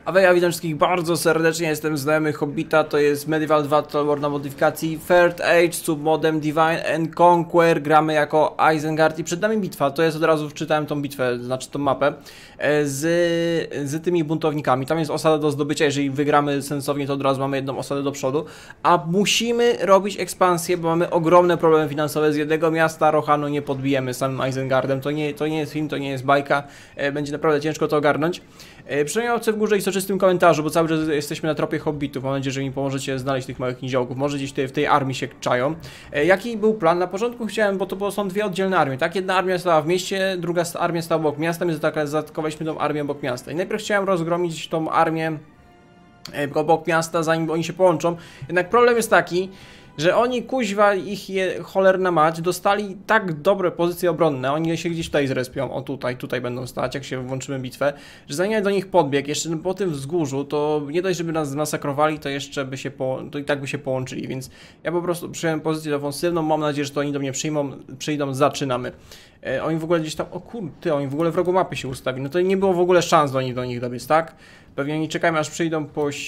A ja witam wszystkich bardzo serdecznie, jestem znajomy Hobbita, to jest Medieval 2 Total War na modyfikacji Third Age, submodem Divine and Conquer, gramy jako Isengard i przed nami bitwa, to jest od razu wczytałem tą bitwę, znaczy tą mapę, z tymi buntownikami. Tam jest osada do zdobycia, jeżeli wygramy sensownie, to od razu mamy jedną osadę do przodu, a musimy robić ekspansję, bo mamy ogromne problemy finansowe. Z jednego miasta Rohanu nie podbijemy samym Isengardem, to nie jest film, to nie jest bajka, będzie naprawdę ciężko to ogarnąć. Przynajmniej łapce w górze i soczystym komentarzu, bo cały czas jesteśmy na tropie hobbitów. Mam nadzieję, że mi pomożecie znaleźć tych małych niziołków. Może gdzieś w tej armii się czają. Jaki był plan? Na początku chciałem, bo to są dwie oddzielne armie, tak? Jedna armia stała w mieście, druga armia stała obok miasta, my zaatakowaliśmy tą armię obok miasta. I najpierw chciałem rozgromić tą armię obok miasta, zanim oni się połączą. Jednak problem jest taki, że oni, kuźwa, cholerna mać, dostali tak dobre pozycje obronne, oni się gdzieś tutaj zrespią, o tutaj będą stać, jak się włączymy bitwę, że zanim ja do nich podbiegł, jeszcze po tym wzgórzu, to nie dość, żeby nas zmasakrowali, to jeszcze by się, to i tak by się połączyli, więc ja po prostu przyjąłem pozycję ofensywną, mam nadzieję, że to oni do mnie przyjdą, zaczynamy. Oni w ogóle gdzieś tam, o kurde, oni w ogóle w rogu mapy się ustawili, no to nie było w ogóle szans do nich dobiec, tak? Pewnie oni czekają, aż przyjdą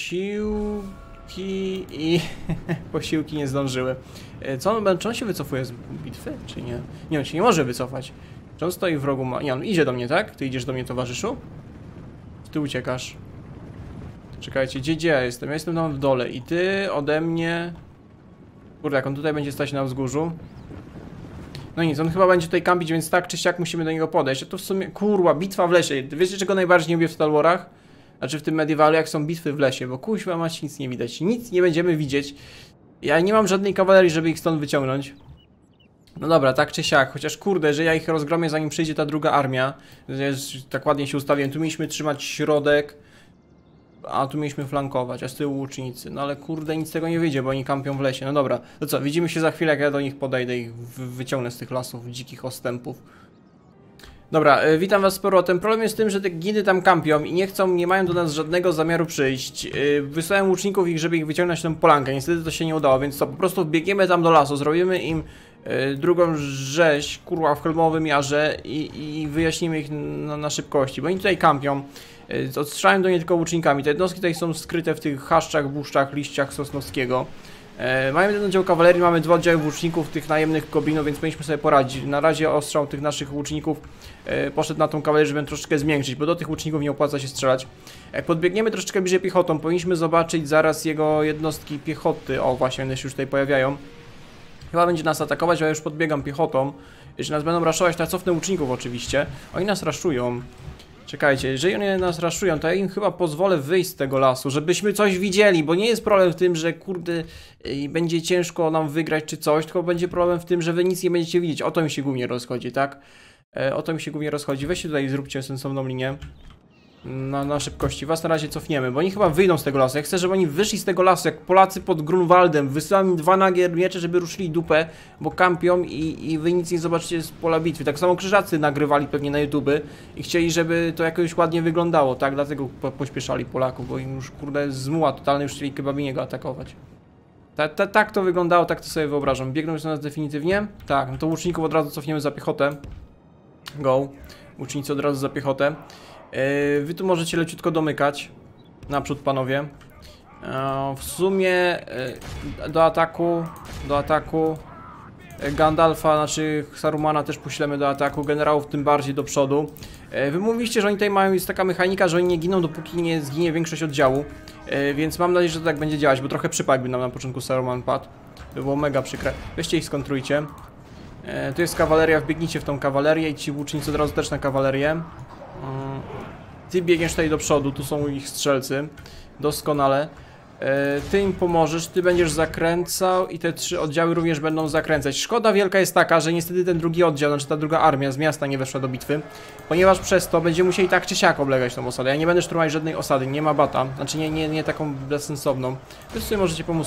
i posiłki nie zdążyły. Czy on się wycofuje z bitwy, czy nie? Nie, on się nie może wycofać. Czy on stoi w rogu nie, on idzie do mnie, tak? Ty idziesz do mnie, towarzyszu? Ty uciekasz. Czekajcie, gdzie ja jestem? Ja jestem tam w dole i ty ode mnie... Kurde, jak on tutaj będzie stać na wzgórzu? No nic, on chyba będzie tutaj kampić, więc tak czy siak musimy do niego podejść. A to w sumie, kurwa, bitwa w lesie. Wiecie, czego najbardziej nie lubię w Total Warach? Znaczy w tym medievalu, jak są bitwy w lesie, bo kuźwa mać, nic nie widać, nic nie będziemy widzieć. Ja nie mam żadnej kawalerii, żeby ich stąd wyciągnąć. No dobra, tak czy siak, chociaż kurde, że ja ich rozgromię, zanim przyjdzie ta druga armia. Tak ładnie się ustawiłem, tu mieliśmy trzymać środek, a tu mieliśmy flankować, a z tyłu łucznicy. No ale kurde, nic z tego nie wyjdzie, bo oni kampią w lesie. No dobra, to co, widzimy się za chwilę, jak ja do nich podejdę i wyciągnę z tych lasów dzikich ostępów. Dobra, witam was z powrotem. Problem jest w tym, że te giny tam kampią i nie mają do nas żadnego zamiaru przyjść. Wysłałem łuczników żeby ich wyciągnąć na tą polankę. Niestety to się nie udało, więc co, po prostu biegniemy tam do lasu, zrobimy im drugą rzeź, kurwa, w Helmowym Jarze i wyjaśnimy ich na szybkości, bo oni tutaj kampią. Odstrzelałem do niej tylko łucznikami. Te jednostki tutaj są skryte w tych chaszczach, buszczach, liściach Sosnowskiego. Mamy jeden oddział kawalerii, mamy dwa oddziały włóczników, tych najemnych goblinów, więc powinniśmy sobie poradzić. Na razie ostrzał tych naszych łuczników poszedł na tą kawalerię, żeby troszeczkę zmiękczyć, bo do tych łuczników nie opłaca się strzelać. Jak podbiegniemy troszeczkę bliżej piechotą, powinniśmy zobaczyć zaraz jego jednostki piechoty. O, właśnie, one się już tutaj pojawiają. Chyba będzie nas atakować, a ja już podbiegam piechotą. Jeśli nas będą raszować, to ja cofnę łuczników oczywiście. Oni nas raszują. Czekajcie, jeżeli oni nas raszują, to ja im chyba pozwolę wyjść z tego lasu, żebyśmy coś widzieli, bo nie jest problem w tym, że kurde będzie ciężko nam wygrać czy coś, tylko będzie problem w tym, że wy nic nie będziecie widzieć. O to mi się głównie rozchodzi, tak? O to mi się głównie rozchodzi. Weźcie tutaj, zróbcie sensowną linię na szybkości. Was na razie cofniemy, bo oni chyba wyjdą z tego lasu. Ja chcę, żeby oni wyszli z tego lasu, jak Polacy pod Grunwaldem. Wysyłam im 2 nagie miecze, żeby ruszyli dupę, bo kampią i wy nic nie zobaczycie z pola bitwy. Tak samo krzyżacy nagrywali pewnie na YouTube i chcieli, żeby to jakoś ładnie wyglądało, tak? Dlatego pośpieszali Polaków, bo im już kurde zmuła totalnie, już chcieli Kebabiniego atakować. Tak to wyglądało, tak to sobie wyobrażam. Biegną już na nas definitywnie? Tak, no to łuczników od razu cofniemy za piechotę. Go. Łucznicy od razu za piechotę. Wy tu możecie leciutko domykać. Naprzód, panowie. W sumie do ataku Gandalfa, znaczy Sarumana też poślemy do ataku, generałów tym bardziej do przodu. Wy mówiliście, że oni tutaj mają, jest taka mechanika, że oni nie giną, dopóki nie zginie większość oddziału. Więc mam nadzieję, że to tak będzie działać, bo trochę przypadł nam na początku Saruman padł. To było mega przykre. Weźcie ich, skontrujcie. Tu jest kawaleria, wbiegnijcie w tą kawalerię i ci łucznicy od razu też na kawalerię. Ty biegniesz tutaj do przodu, tu są ich strzelcy. Doskonale. Ty im pomożesz, ty będziesz zakręcał i te 3 oddziały również będą zakręcać. Szkoda wielka jest taka, że niestety ten drugi oddział, znaczy ta druga armia z miasta nie weszła do bitwy, ponieważ przez to będziemy musieli tak czy siak oblegać tą osadę. Ja nie będę szturmować żadnej osady, nie ma bata, znaczy nie taką bezsensowną. Wy sobie możecie pomóc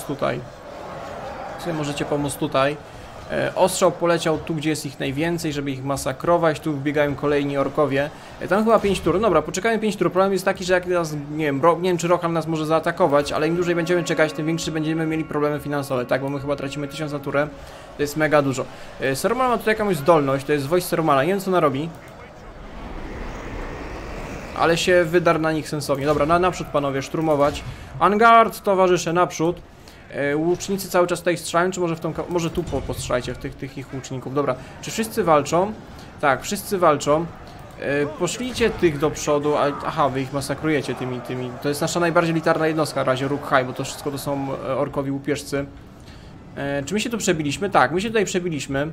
tutaj. Ostrzał poleciał tu, gdzie jest ich najwięcej, żeby ich masakrować. Tu wbiegają kolejni orkowie. Tam chyba 5 tur. Dobra, poczekajmy 5 tur. Problem jest taki, że jak nas, nie wiem czy Rohan nas może zaatakować, ale im dłużej będziemy czekać, tym większy będziemy mieli problemy finansowe, tak? Bo my chyba tracimy 1000 na turę. To jest mega dużo. Saruman ma tutaj jakąś zdolność, to jest wojsk Sarumana. Nie wiem, co ona robi. ale się wydarł na nich sensownie. Dobra, naprzód panowie, szturmować. Angard, towarzysze, naprzód. Łucznicy cały czas tutaj strzelają, czy może może tu postrzelajcie w tych ich łuczników. Dobra, czy wszyscy walczą? Tak, wszyscy walczą. Poszlijcie tych do przodu, aha, wy ich masakrujecie tymi. To jest nasza najbardziej litarna jednostka na razie, Uruk-hai, bo to wszystko to są orkowi łupieżcy. Czy my się tu przebiliśmy? Tak, my się tutaj przebiliśmy.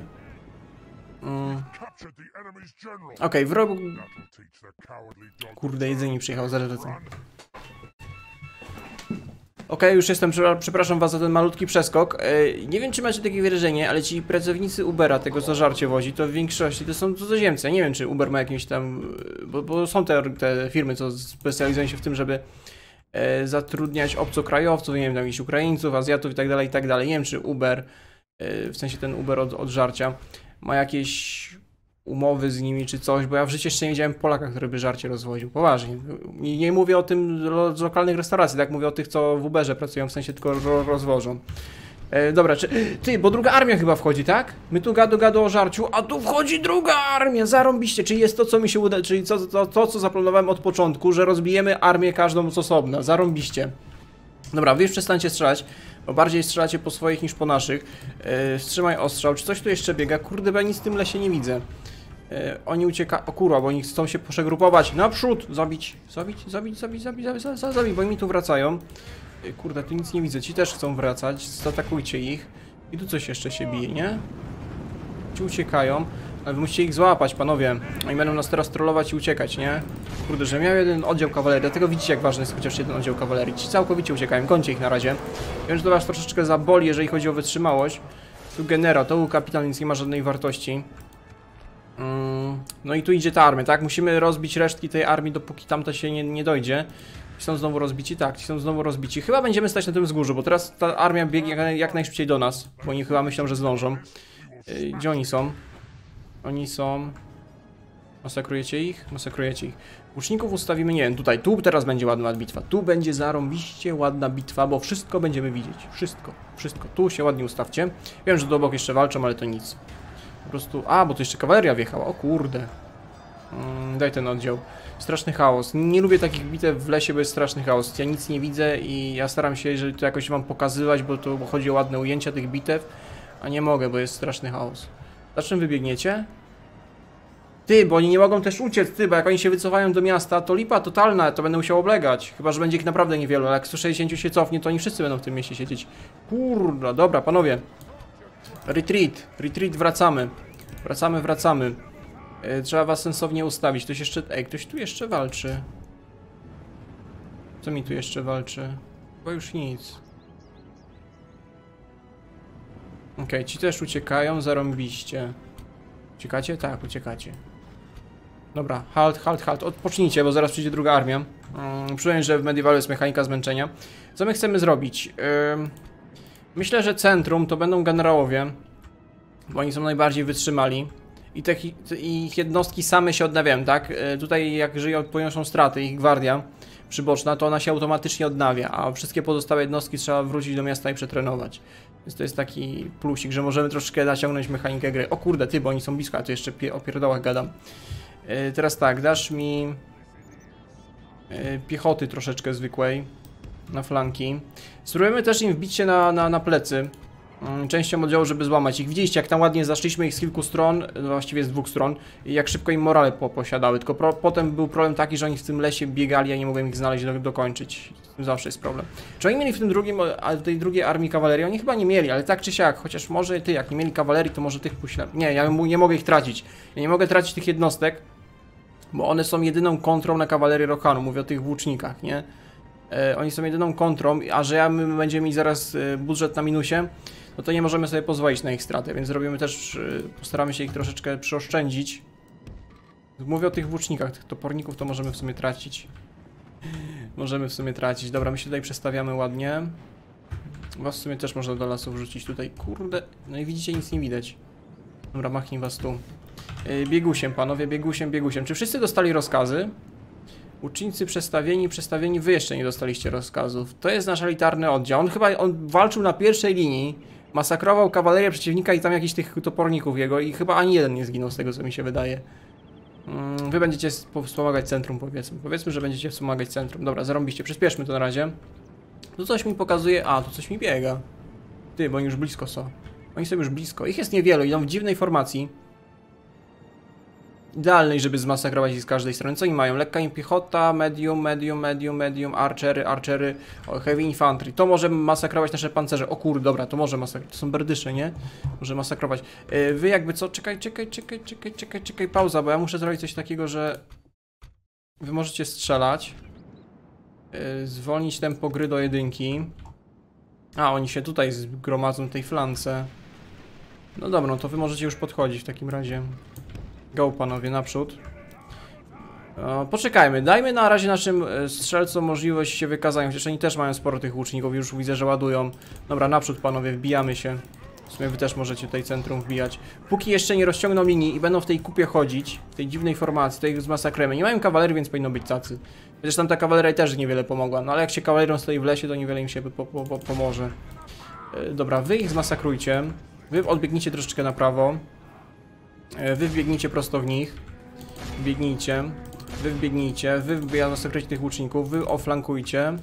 Okej, wrogu... Kurde, jedzenie przyjechał, zaraz wracam. Okej, już jestem, przepraszam was za ten malutki przeskok. Nie wiem, czy macie takie wrażenie, ale ci pracownicy Ubera, tego co żarcie wozi, to w większości to są cudzoziemcy. Nie wiem, czy Uber ma jakieś tam... Bo są te firmy, co specjalizują się w tym, żeby zatrudniać obcokrajowców, nie wiem, tam jakichś Ukraińców, Azjatów i tak dalej. Nie wiem, czy Uber, w sensie ten Uber od żarcia, ma jakieś umowy z nimi czy coś, bo ja w życiu jeszcze nie widziałem Polaka, który by żarcie rozwoził. Poważnie. Nie mówię o tym z lokalnych restauracji, tak? Mówię o tych, co w Uberze pracują, w sensie tylko rozwożą. Dobra, ty, bo druga armia chyba wchodzi, tak? My tu gadu o żarciu, a tu wchodzi druga armia, zarąbiście. Czyli jest to, co mi się uda, czyli to, co zaplanowałem od początku, że rozbijemy armię każdą z osobna, zarąbiście. Dobra, wy już przestańcie strzelać, bo bardziej strzelacie po swoich niż po naszych. Wstrzymaj ostrzał, czy coś tu jeszcze biega? Kurde, bo ja nic w tym lesie nie widzę. Oni uciekają, o kurwa, bo oni chcą się przegrupować. Naprzód! Zabić, bo oni tu wracają. Kurde, tu nic nie widzę, ci też chcą wracać, zaatakujcie ich. I tu coś jeszcze się bije, nie? Ci uciekają, ale wy musicie ich złapać, panowie. Oni będą nas teraz trollować i uciekać, nie? Kurde, że miał jeden oddział kawalerii, dlatego widzicie, jak ważny jest chociaż jeden oddział kawalerii. Ci całkowicie uciekają, gońcie ich na razie. Wiem, że to was troszeczkę zaboli, jeżeli chodzi o wytrzymałość. Tu generał, to był kapitan, więc nie ma żadnej wartości. No i tu idzie ta armia, tak? Musimy rozbić resztki tej armii, dopóki tamta się nie dojdzie. Ci są znowu rozbici? Tak, ci są znowu rozbici. Chyba będziemy stać na tym wzgórzu, bo teraz ta armia biegnie jak najszybciej do nas. Bo oni chyba myślą, że zdążą. Gdzie oni są? Oni są... Masakrujecie ich? Masakrujecie ich. Łuczników ustawimy, nie wiem, tutaj. Tu teraz będzie ładna bitwa. Tu będzie zarąbiście ładna bitwa, bo wszystko będziemy widzieć. Wszystko. Tu się ładnie ustawcie. Wiem, że do obok jeszcze walczą, ale to nic. Po prostu... A, bo tu jeszcze kawaleria wjechała. O kurde. Daj ten oddział. Straszny chaos. Nie lubię takich bitew w lesie, bo jest straszny chaos. Ja nic nie widzę i ja staram się, jeżeli to jakoś wam pokazywać, bo chodzi o ładne ujęcia tych bitew, a nie mogę, bo jest straszny chaos. Za czym wybiegniecie? Ty, bo oni nie mogą też uciec, ty, bo jak oni się wycofają do miasta, to lipa totalna, to będę musiał oblegać. Chyba że będzie ich naprawdę niewielu, ale jak 160 się cofnie, to oni wszyscy będą w tym mieście siedzieć. Kurda, dobra, panowie. Retreat, wracamy. Wracamy. Trzeba was sensownie ustawić. Ktoś jeszcze... Ej, ktoś tu jeszcze walczy. Co mi tu jeszcze walczy? Bo już nic. Okej, ci też uciekają, zarąbiście. Uciekacie? Tak, uciekacie. Dobra, halt. Odpocznijcie, bo zaraz przyjdzie druga armia. Przypomnę, że w Medievalu jest mechanika zmęczenia. Co my chcemy zrobić? Myślę, że centrum to będą generałowie, bo oni są najbardziej wytrzymali. I ich jednostki same się odnawiają, tak? Tutaj jak żyją, poniosą straty, ich gwardia przyboczna, to ona się automatycznie odnawia, a wszystkie pozostałe jednostki trzeba wrócić do miasta i przetrenować. Więc to jest taki plusik, że możemy troszeczkę naciągnąć mechanikę gry. O kurde, ty, bo oni są blisko, a tu jeszcze o pierdołach gadam. Teraz tak, dasz mi piechoty troszeczkę zwykłej na flanki. Spróbujemy też im wbić się na plecy. Częścią oddziału, żeby złamać ich. Widzieliście, jak tam ładnie zaszliśmy ich z kilku stron, właściwie z dwóch stron, i jak szybko im morale posiadały. Tylko potem był problem taki, że oni w tym lesie biegali, a nie mogłem ich znaleźć, dokończyć. Zawsze jest problem. Czy oni mieli w tym drugim, w tej drugiej armii kawalerii? Oni chyba nie mieli, ale tak czy siak, chociaż może ty, jak nie mieli kawalerii, to może tych puśle. Nie, ja nie mogę ich tracić. Ja nie mogę tracić tych jednostek, bo one są jedyną kontrą na kawalerię Rohanu. Mówię o tych włócznikach, nie? Oni są jedyną kontrą, a że my będziemy mieć zaraz budżet na minusie, no to nie możemy sobie pozwolić na ich stratę, więc zrobimy też, postaramy się ich troszeczkę przyoszczędzić. Mówię o tych włócznikach, tych toporników to możemy w sumie tracić. Dobra, my się tutaj przestawiamy ładnie. Was w sumie też można do lasu wrzucić tutaj, kurde, no i widzicie, nic nie widać. Dobra, machnij was tu. Biegusiem, panowie, biegusiem. Czy wszyscy dostali rozkazy? Ucznicy przestawieni, wy jeszcze nie dostaliście rozkazów. To jest nasz elitarny oddział. On walczył na pierwszej linii, masakrował kawalerię przeciwnika i tam jakiś tych toporników jego i chyba ani jeden nie zginął z tego, co mi się wydaje. Wy będziecie wspomagać centrum, powiedzmy. Powiedzmy, że będziecie wspomagać centrum. Dobra, zarąbiście, przyspieszmy to na razie. Tu coś mi pokazuje... A, tu coś mi biega. Ty, bo oni już blisko są. Oni są już blisko. Ich jest niewielu, idą w dziwnej formacji. Idealnej, żeby zmasakrować ich z każdej strony. Co oni mają? Lekka im piechota, medium, archery, heavy infantry. To może masakrować nasze pancerze. O kurde, dobra, to może masakrować. To są berdysze, nie? Może masakrować. Wy jakby co? Czekaj, pauza, bo ja muszę zrobić coś takiego, że... Wy możecie strzelać. Zwolnić tempo gry do 1. A, oni się tutaj zgromadzą w tej flance. No dobra, no to wy możecie już podchodzić w takim razie. Go panowie, naprzód. Poczekajmy, dajmy na razie naszym strzelcom możliwość się wykazania, chociaż oni też mają sporo tych łuczników, już widzę, że ładują. Dobra, naprzód panowie, wbijamy się. W sumie wy też możecie tutaj centrum wbijać. Póki jeszcze nie rozciągną linii i będą w tej kupie chodzić, w tej dziwnej formacji, to ich zmasakremy. Nie mają kawalerii, więc powinno być tacy. Chociaż tam ta kawaleria też niewiele pomogła, no ale jak się kawalerią stoi w lesie, to niewiele im się pomoże. Dobra, wy ich zmasakrujcie. Wy odbiegnijcie troszeczkę na prawo. Wy wbiegnijcie prosto w nich. Biegnijcie. Wy wbiegnijcie. Wy masakrujcie tych łuczników. Wy oflankujcie.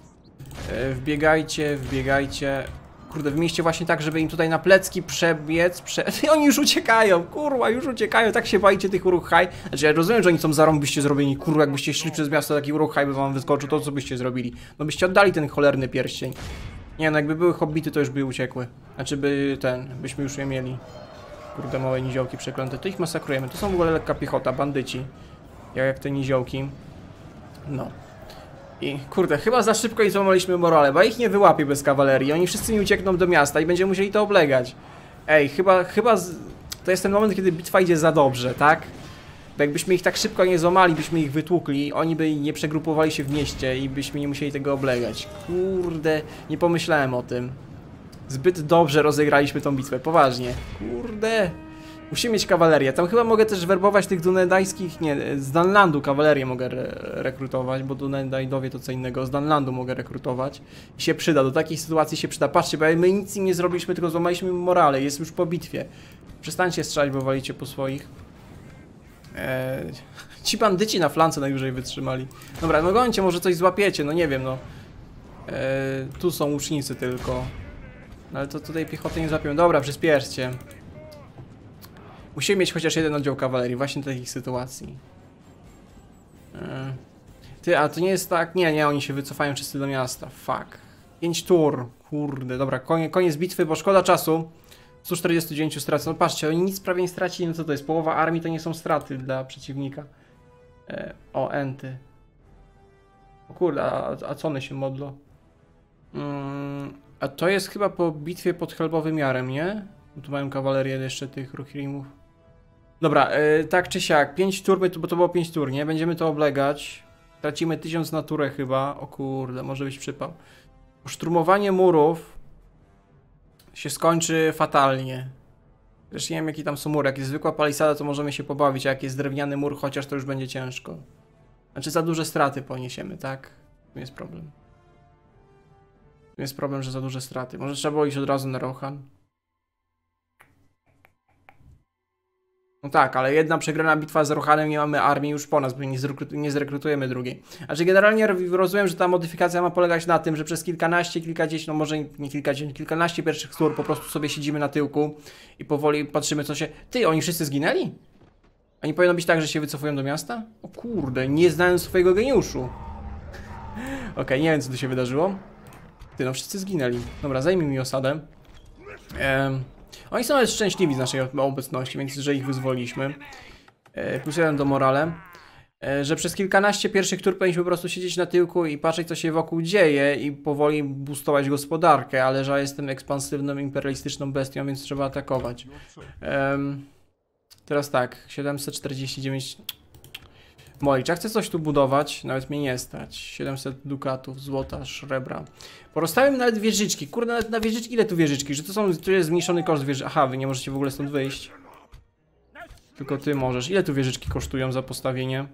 Wbiegajcie. Kurde, w mieście właśnie tak, żeby im tutaj na plecki przebiec. I oni już uciekają, kurwa, już uciekają. Tak się boicie tych uruchaj. Znaczy ja rozumiem, że oni są zarąbiście zrobieni. Kurwa, jakbyście szli przez miasto, taki uruchaj by wam wyskoczył, to co byście zrobili? No byście oddali ten cholerny pierścień. Nie no, jakby były hobbity, to już by uciekły. Znaczy byśmy już je mieli. Kurde, małe niziołki przeklęte. To ich masakrujemy. To są w ogóle lekka piechota, bandyci. Jak te niziołki. No. I kurde, chyba za szybko im złamaliśmy morale, bo ich nie wyłapie bez kawalerii. Oni wszyscy nie uciekną do miasta i będziemy musieli to oblegać. Ej, chyba to jest ten moment, kiedy bitwa idzie za dobrze, tak? Bo jakbyśmy ich tak szybko nie złamali, byśmy ich wytłukli, oni by nie przegrupowali się w mieście i byśmy nie musieli tego oblegać. Kurde, nie pomyślałem o tym. Zbyt dobrze rozegraliśmy tą bitwę, poważnie. Kurde. Musimy mieć kawalerię. Tam chyba mogę też werbować tych dunedajskich, nie, z Danlandu kawalerię mogę rekrutować, bo Dunedajdowie to co innego. Z Danlandu mogę rekrutować. I się przyda, do takiej sytuacji się przyda. Patrzcie, bo my nic im nie zrobiliśmy, tylko złamaliśmy im morale. Jest już po bitwie. Przestańcie strzelać, bo walicie po swoich. Ci bandyci na flance najdłużej wytrzymali. Dobra, no gońcie, może coś złapiecie, no nie wiem, no. Tu są łucznicy tylko. No ale to tutaj piechoty nie złapią. Dobra, przyspieszcie. Musimy mieć chociaż jeden oddział kawalerii, właśnie do takich sytuacji. Ty, a to nie jest tak? Nie, oni się wycofają wszyscy do miasta. Fuck. 5 tur. Kurde, dobra, koniec bitwy, bo szkoda czasu. 149 strat. No patrzcie, oni nic prawie nie stracili. No co to jest? Połowa armii to nie są straty dla przeciwnika. O, enty. O kurde, a co one się modlą? A to jest chyba po bitwie pod Helbowym Jarem, nie? Bo tu mają kawalerię jeszcze tych Rohirrimów. Dobra, tak czy siak, 5 tur, bo to było 5 tur, nie? Będziemy to oblegać. Tracimy 1000 na turę chyba. O kurde, może być przypał. Szturmowanie murów się skończy fatalnie. Zresztą nie wiem jaki tam są mury. Jak jest zwykła palisada, to możemy się pobawić, a jak jest drewniany mur, chociaż to już będzie ciężko. Znaczy za duże straty poniesiemy, tak? To jest problem. To jest problem, że za duże straty. Może trzeba było iść od razu na Rohan. No tak, ale jedna przegrana bitwa z Rohanem, nie mamy armii już po nas, bo nie zrekrutujemy drugiej. Znaczy generalnie rozumiem, że ta modyfikacja ma polegać na tym, że przez kilkadziesiąt, no może nie kilkadziesiąt, kilkanaście pierwszych tur po prostu sobie siedzimy na tyłku i powoli patrzymy co się... Ty, oni wszyscy zginęli? A nie powinno być tak, że się wycofują do miasta? O kurde, nie znałem swojego geniuszu. Okej, nie wiem co tu się wydarzyło. Ty, no wszyscy zginęli. Dobra, zajmij mi osadę. Oni są nawet szczęśliwi z naszej obecności, więc że ich wyzwoliliśmy. Plus 1 do morale. Że przez kilkanaście pierwszych tur powinniśmy po prostu siedzieć na tyłku i patrzeć co się wokół dzieje i powoli boostować gospodarkę, ale że ja jestem ekspansywną, imperialistyczną bestią, więc trzeba atakować. Teraz tak, 749... Molicz, ja chcę coś tu budować, nawet mnie nie stać. 700 dukatów, złota, srebra. Porozstawiam nawet wieżyczki. Kurde, nawet na wieżyczki, ile tu wieżyczki? Że tu jest zmniejszony koszt wieży. Aha, wy nie możecie w ogóle stąd wyjść. Tylko ty możesz. Ile tu wieżyczki kosztują za postawienie?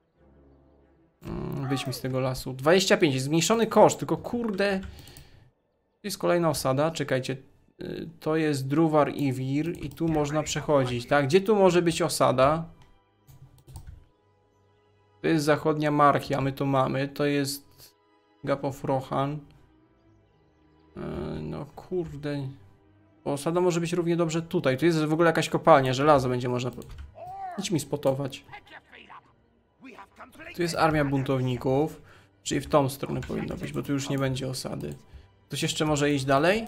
Wyjdź mi z tego lasu. 25, jest zmniejszony koszt, tylko kurde. To jest kolejna osada, czekajcie. To jest Druvar i Wir i tu można przechodzić, tak? Gdzie tu może być osada? To jest zachodnia Marchia, my to mamy. To jest Gap of Rohan. No kurde. Osada może być równie dobrze tutaj. Tu jest w ogóle jakaś kopalnia, żelazo będzie można... Idź mi spotować. Tu jest armia buntowników. Czyli w tą stronę powinno być, bo tu już nie będzie osady. Ktoś jeszcze może iść dalej?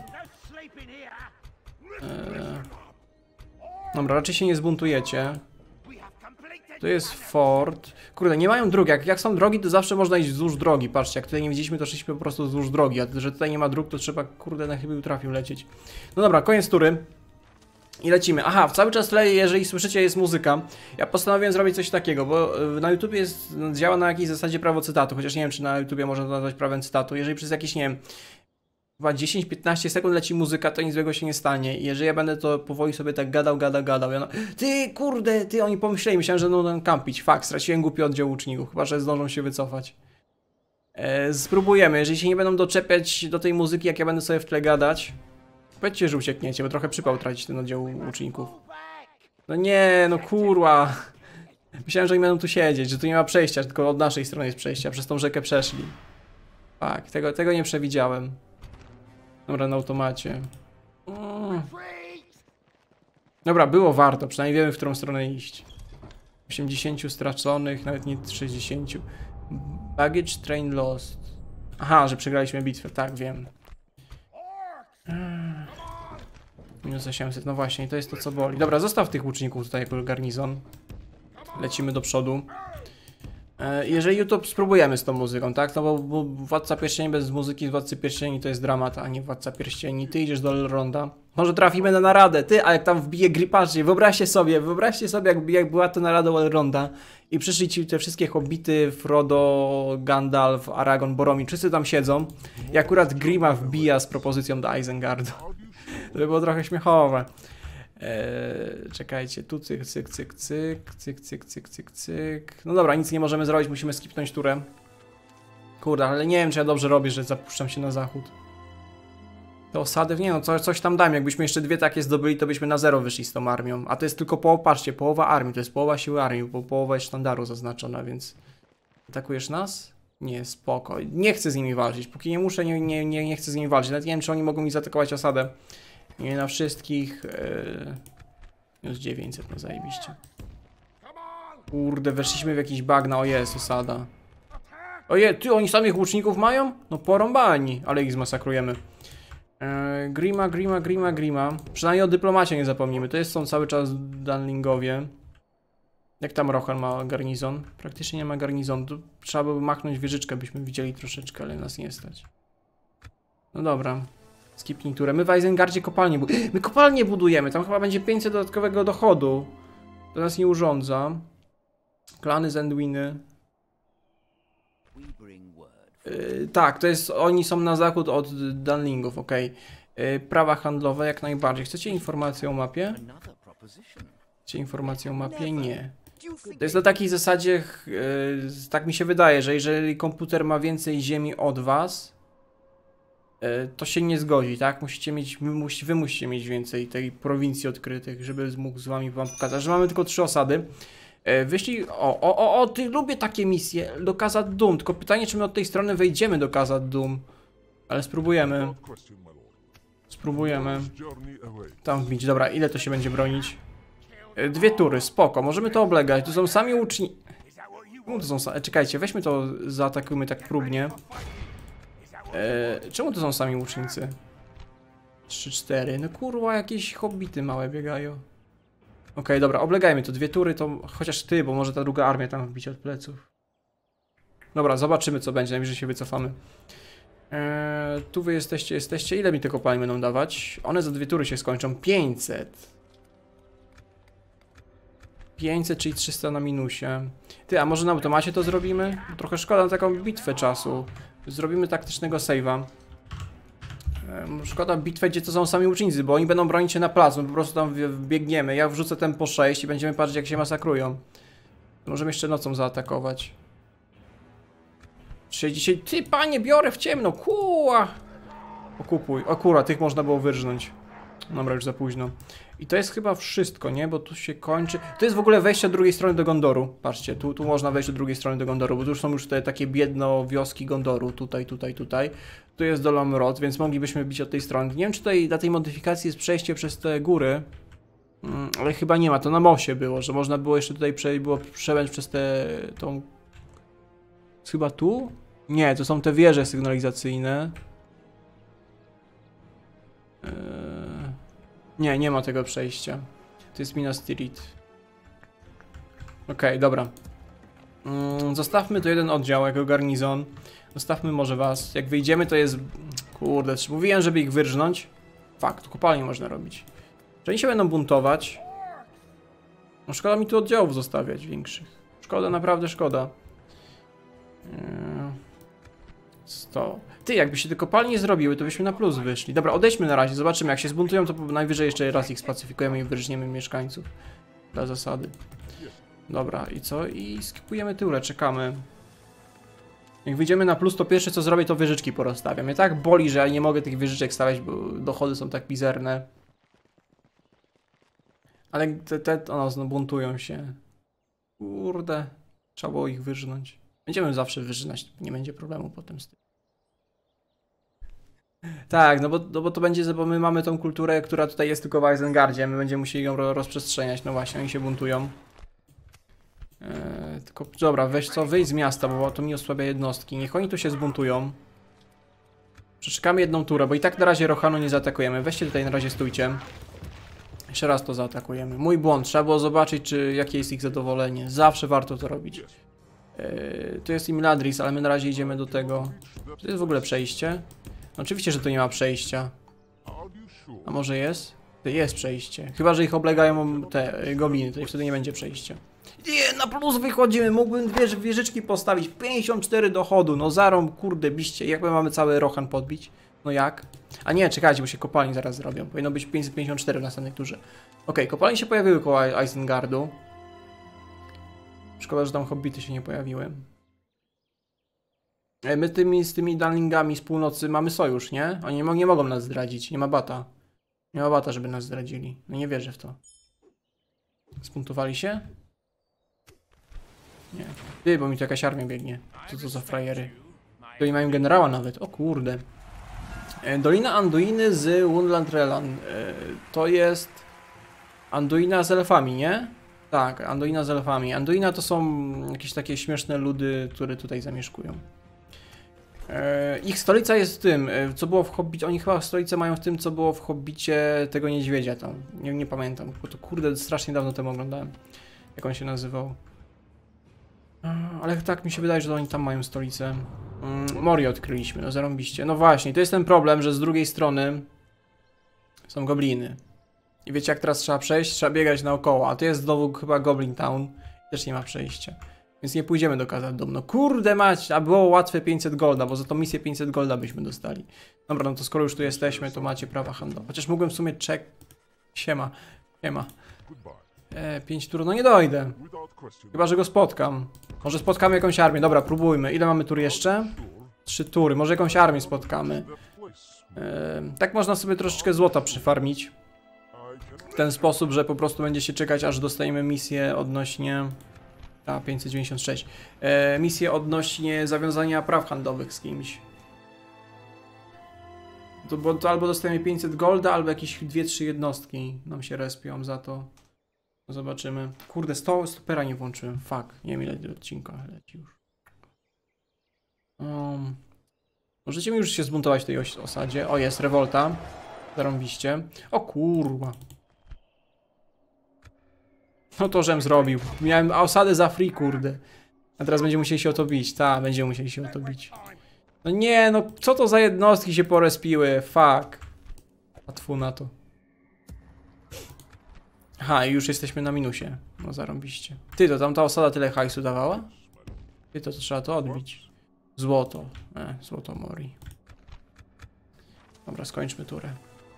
Dobra, raczej się nie zbuntujecie. Tu jest fort. Kurde, nie mają dróg. Jak są drogi, to zawsze można iść wzdłuż drogi. Patrzcie, jak tutaj nie widzieliśmy, to szliśmy po prostu wzdłuż drogi. A że tutaj nie ma dróg, to trzeba, kurde, na chybił trafił lecieć. No dobra, koniec tury. I lecimy. Aha, cały czas leje, jeżeli słyszycie, jest muzyka. Ja postanowiłem zrobić coś takiego, bo na YouTubie jest, działa na jakiejś zasadzie prawo cytatu. Chociaż nie wiem, czy na YouTubie można to nazwać prawem cytatu. Jeżeli przez jakieś, nie wiem, chyba 10-15 sekund leci muzyka, to nic złego się nie stanie. I jeżeli ja będę to powoli sobie tak gadał, ja no, ty kurde, ty, oni pomyśleli, myślałem, że będą kampić. Fakt, straciłem głupi oddział łuczników, chyba że zdążą się wycofać. Spróbujemy, jeżeli się nie będą doczepiać do tej muzyki, jak ja będę sobie w tle gadać. Powiedzcie, że uciekniecie, bo trochę przypał tracić ten oddział łuczników. No nie, no kurwa. Myślałem, że oni będą tu siedzieć, że tu nie ma przejścia, tylko od naszej strony jest przejście, a przez tą rzekę przeszli. Tak, tego nie przewidziałem. Dobra, na automacie. Dobra, było warto, przynajmniej wiemy, w którą stronę iść. 80 straconych, nawet nie 60. Baggage train lost. Aha, że przegraliśmy bitwę, tak, wiem. Minus 800, no właśnie, to jest to, co boli. Dobra, zostaw tych łuczników tutaj jako garnizon. Lecimy do przodu. Jeżeli YouTube spróbujemy z tą muzyką, tak? No bo Władca Pierścieni bez muzyki z Władcy Pierścieni to jest dramat, a nie Władca Pierścieni. Ty idziesz do Elronda. Może trafimy na naradę, ty, a jak tam wbije gripacznie, wyobraźcie sobie, jak była to narada u Elronda i przyszli ci te wszystkie hobbity, Frodo, Gandalf, Aragorn, Boromir, wszyscy tam siedzą i akurat Grima wbija z propozycją do Isengardu. To by było trochę śmiechowe. Czekajcie, tu cyk, cyk, cyk, cyk, cyk, cyk, cyk, cyk, cyk. No dobra, nic nie możemy zrobić, musimy skipnąć turę. Kurde, ale nie wiem, czy ja dobrze robię, że zapuszczam się na zachód. Te osady, nie no, coś tam dam. Jakbyśmy jeszcze dwie takie zdobyli, to byśmy na zero wyszli z tą armią. A to jest tylko połowa, patrzcie, połowa armii, to jest połowa siły armii, bo połowa jest sztandaru zaznaczona, więc... Atakujesz nas? Nie, spoko. Nie chcę z nimi walczyć, póki nie muszę, nie chcę z nimi walczyć. Nawet nie wiem, czy oni mogą mi zaatakować osadę. Nie na wszystkich. Minus 900, no zajebiście. Kurde, weszliśmy w jakiś bagna, o jest, osada. Oje, ty, oni samych łuczników mają? No porąbani, ale ich zmasakrujemy. Grima. Przynajmniej o dyplomacie nie zapomnimy, to są cały czas Dunlingowie. Jak tam Rohan ma garnizon? Praktycznie nie ma garnizonu, trzeba by machnąć wieżyczkę, byśmy widzieli troszeczkę, ale nas nie stać. No dobra. Skipnij turę. My w Isengardzie kopalnię my kopalnię budujemy. Tam chyba będzie 500 dodatkowego dochodu. To nas nie urządza. Klany z Anduiny. Tak, to jest... Oni są na zachód od Dunlingów, ok. Prawa handlowe jak najbardziej. Chcecie informację o mapie? Chcecie informację o mapie? Nie. To jest na takiej zasadzie... tak mi się wydaje, że jeżeli komputer ma więcej ziemi od was... to się nie zgodzi, tak? Musicie mieć, wy musicie mieć więcej tej prowincji odkrytych, żeby mógł z wam pokazać, że mamy tylko 3 osady. Wyszli... Ty, lubię takie misje do Khazad Dûm, tylko pytanie, czy my od tej strony wejdziemy do Khazad Dûm. Ale spróbujemy. Spróbujemy. Tam wbić. Dobra, ile to się będzie bronić? 2 tury, spoko, możemy to oblegać. Tu są sami łuczni... to są... Czekajcie, weźmy to, zaatakujmy tak próbnie. Czemu to są sami łucznicy? 3-4. No kurwa, jakieś hobbity małe biegają. Okej, dobra, oblegajmy to 2 tury, to chociaż ty, bo może ta druga armia tam wbić od pleców. Dobra, zobaczymy, co będzie, najwyżej się wycofamy. Tu wy jesteście. Ile mi te kopalnie będą dawać? One za 2 tury się skończą. 500. 500, czyli 300 na minusie. Ty, a może na automacie to zrobimy? Trochę szkoda na taką bitwę czasu. Zrobimy taktycznego save'a. Szkoda bitwę, gdzie to są sami łucznicy, bo oni będą bronić się na placu. My po prostu tam biegniemy. Ja wrzucę tempo 6 i będziemy patrzeć, jak się masakrują. Możemy jeszcze nocą zaatakować. 60. Ty, panie, biorę w ciemno. Kuła! Okupuj. O kurwa, tych można było wyrżnąć. Dobra, już za późno. I to jest chyba wszystko, nie? Bo tu się kończy... To jest w ogóle wejście od drugiej strony do Gondoru. Patrzcie, tu można wejść od drugiej strony do Gondoru, bo tu są już te takie biedno wioski Gondoru. Tutaj. Tu jest Dol Amroth, więc moglibyśmy bić od tej strony. Nie wiem, czy tutaj dla tej modyfikacji jest przejście przez te góry. Ale chyba nie ma. To na Mosie było, że można było jeszcze tutaj przebiec przez tą... Chyba tu? Nie, to są te wieże sygnalizacyjne. Nie ma tego przejścia. To jest Minas Tirith. Okej, dobra. Zostawmy tu jeden oddział jako garnizon. Zostawmy może was. Jak wyjdziemy, to jest... Kurde, mówiłem, żeby ich wyrżnąć. Fakt, kopalnie można robić. Czy oni się będą buntować? No szkoda mi tu oddziałów zostawiać większych. Szkoda, naprawdę szkoda. 100. Ty, jakby się te kopalnie zrobiły, to byśmy na plus wyszli. Dobra, odejdźmy na razie, zobaczymy. Jak się zbuntują, to najwyżej jeszcze raz ich spacyfikujemy i wyrżniemy mieszkańców. Dla zasady. Dobra, i co? I skipujemy tyle, czekamy. Jak wyjdziemy na plus, to pierwsze co zrobię, to wieżyczki porozstawiam. Mnie tak boli, że ja nie mogę tych wieżyczek stawiać, bo dochody są tak mizerne. Ale no, buntują się. Kurde. Trzeba było ich wyrżnąć. Będziemy zawsze wyżynać, nie będzie problemu potem z tym. Tak, no bo to będzie, bo my mamy tą kulturę, która tutaj jest tylko w Isengardzie, my będziemy musieli ją rozprzestrzeniać, no właśnie, oni się buntują. Tylko, dobra, weź co, wyjdź z miasta, bo to mi osłabia jednostki, niech oni tu się zbuntują. Przeczekamy jedną turę, bo i tak na razie Rohanu nie zaatakujemy, weźcie tutaj na razie stójcie. Jeszcze raz to zaatakujemy. Mój błąd, trzeba było zobaczyć, jakie jest ich zadowolenie, zawsze warto to robić. Tu jest Imladris, ale my na razie idziemy do tego. To jest w ogóle przejście? No, oczywiście, że tu nie ma przejścia. A może jest? To jest przejście. Chyba, że ich oblegają te gobliny, to wtedy nie będzie przejścia. Nie, na plus wychodzimy, mógłbym dwie wieżyczki postawić. 54 dochodu, no zarąb, kurde, biście. Jak my mamy cały Rohan podbić? No jak? A nie, czekajcie, bo się kopalni zaraz zrobią. Powinno być 554 w następnej turze. Okej, kopalnie się pojawiły koło Isengardu. Szkoda, że tam hobbity się nie pojawiły. My z tymi Dunlingami z północy mamy sojusz, nie? Oni nie mogą nas zdradzić, nie ma bata. Nie ma bata, żeby nas zdradzili. No nie wierzę w to. Spuntowali się? Nie. Ty, bo mi tu jakaś armia biegnie. Co to za frajery? Tu nie mają generała nawet, o kurde. Dolina Anduiny z Wundland Relan. To jest... Anduina z elfami, nie? Tak, Anduina z elfami. Anduina to są jakieś takie śmieszne ludy, które tutaj zamieszkują. Ich stolica jest w tym, co było w Hobbicie. Oni chyba stolicę mają w tym, co było w Hobbicie tego niedźwiedzia tam. Nie pamiętam, bo to kurde strasznie dawno temu oglądałem. Jak on się nazywał. Ale tak mi się wydaje, że oni tam mają stolicę. Moria odkryliśmy, no zarąbiście. No właśnie, to jest ten problem, że z drugiej strony są gobliny. I wiecie jak teraz trzeba przejść? Trzeba biegać naokoło, a to jest znowu chyba Goblin Town. Też nie ma przejścia. Więc nie pójdziemy do Khazad-dûm. No kurde mać, a było łatwe 500 golda, bo za tą misję 500 golda byśmy dostali. Dobra, no to skoro już tu jesteśmy, to macie prawa handlowe. Chociaż mógłbym w sumie Siema. 5 tur, no nie dojdę. Chyba, że go spotkam. Może spotkamy jakąś armię. Dobra, próbujmy. Ile mamy tur jeszcze? 3 tury. Może jakąś armię spotkamy. Tak można sobie troszeczkę złota przyfarmić. W ten sposób, że po prostu będzie się czekać, aż dostajemy misję odnośnie... 596. Misję odnośnie zawiązania praw handlowych z kimś. Bo to albo dostajemy 500 golda, albo jakieś 2-3 jednostki nam się respią za to. Zobaczymy. Kurde, stopera nie włączyłem. Fuck. Nie wiem ile odcinka leci już. Możecie mi już się zbuntować w tej osadzie. O, jest rewolta. Zarąbiście. O kurwa. No to żem zrobił. Miałem osadę za free, kurde. A teraz będziemy musieli się o to bić. Tak, będziemy musieli się o to bić. No nie, no co to za jednostki się porespiły? Fuck. Łatwo na to. Aha, i już jesteśmy na minusie. No zarąbiście. Ty, to tam ta osada tyle hajsu dawała? Ty, to trzeba to odbić. Złoto. Złoto Mori. Dobra, skończmy turę.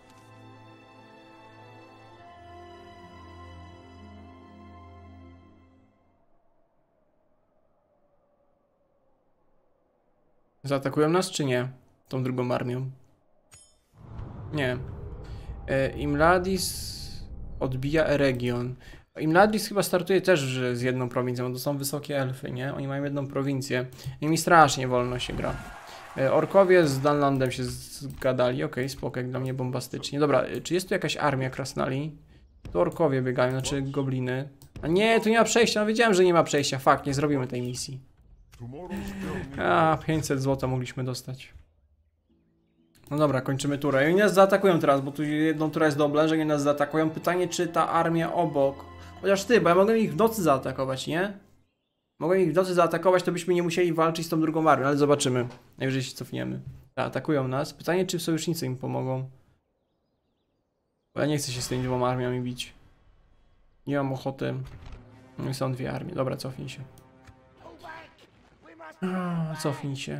Zaatakują nas, czy nie? Tą drugą armią. Nie. Imladis... Odbija Eregion. Imladris chyba startuje też z jedną prowincją, bo to są wysokie elfy, nie? Oni mają jedną prowincję. I mi strasznie wolno się gra. Orkowie z Dunlandem się zgadali. Okej, spoko, jak dla mnie bombastycznie. Dobra, czy jest tu jakaś armia krasnali? Tu orkowie biegają, znaczy gobliny. A nie, tu nie ma przejścia. No wiedziałem, że nie ma przejścia. Fakt, nie zrobimy tej misji. A, 500 zł mogliśmy dostać. No dobra, kończymy turę. I oni nas zaatakują teraz, bo tu jedną turę jest do oblężeń i nas zaatakują. Pytanie, czy ta armia obok... Chociaż ty, bo ja mogę ich w nocy zaatakować, nie? Mogę ich w nocy zaatakować, to byśmy nie musieli walczyć z tą drugą armią, ale zobaczymy. Najwyżej się cofniemy. Atakują nas. Pytanie, czy sojusznicy im pomogą. Bo ja nie chcę się z tymi dwoma armiami bić. Nie mam ochoty. No i są dwie armie. Dobra, cofnij się. Cofnij się.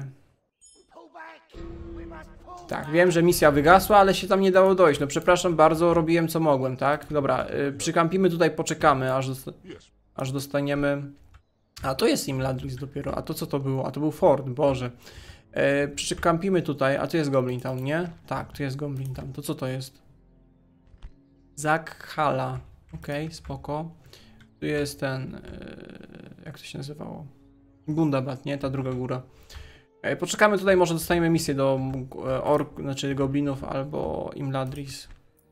Tak, wiem, że misja wygasła, ale się tam nie dało dojść. No przepraszam bardzo, robiłem co mogłem, tak? Dobra, przykampimy tutaj, poczekamy, aż dostaniemy... A to jest Imladris dopiero, a to co to było? A to był fort, Boże. Przykampimy tutaj, a tu jest Goblin Town, nie? Tak, tu jest Goblin Town. To co to jest? Zakhala. Okej, spoko. Tu jest ten... jak to się nazywało? Gundabad, nie? Ta druga góra. Poczekamy tutaj, może dostaniemy misję do znaczy Goblinów albo Imladris.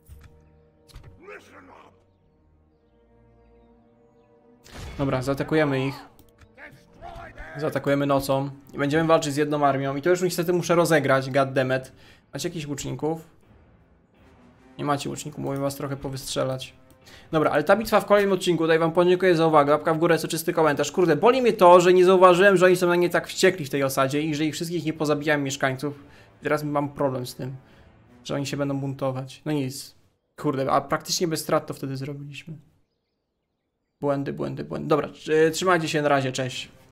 Dobra, zaatakujemy ich. Zaatakujemy nocą. I będziemy walczyć z jedną armią. I to już niestety muszę rozegrać, goddammit. Macie jakichś łuczników? Nie macie łuczników, mogę was trochę powystrzelać. Dobra, ale ta bitwa w kolejnym odcinku, tutaj wam podziękuję za uwagę, łapka w górę, soczysty komentarz. Kurde, boli mnie to, że nie zauważyłem, że oni są na mnie tak wściekli w tej osadzie i że ich wszystkich nie pozabijałem mieszkańców. I teraz mam problem z tym, że oni się będą buntować. No nic. Kurde, a praktycznie bez strat to wtedy zrobiliśmy. Błędy. Dobra, trzymajcie się, na razie, cześć.